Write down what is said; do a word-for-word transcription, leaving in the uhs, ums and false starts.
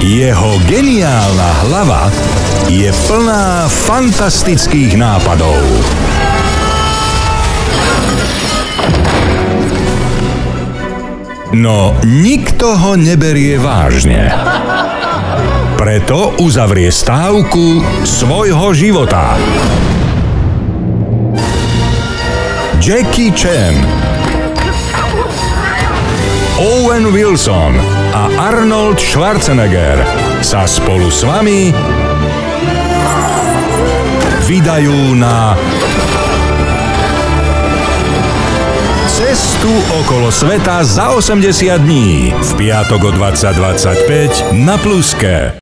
Jeho geniálna hlava je plná fantastických nápadov. No nikto ho neberie vážne. Preto uzavrie stávku svojho života. Jackie Chan, Owen Wilson a Arnold Schwarzenegger sa spolu s vami vydajú na cestu okolo sveta za osemdesiat dní v piatok o dvadsať dvadsaťpäť na Pluske.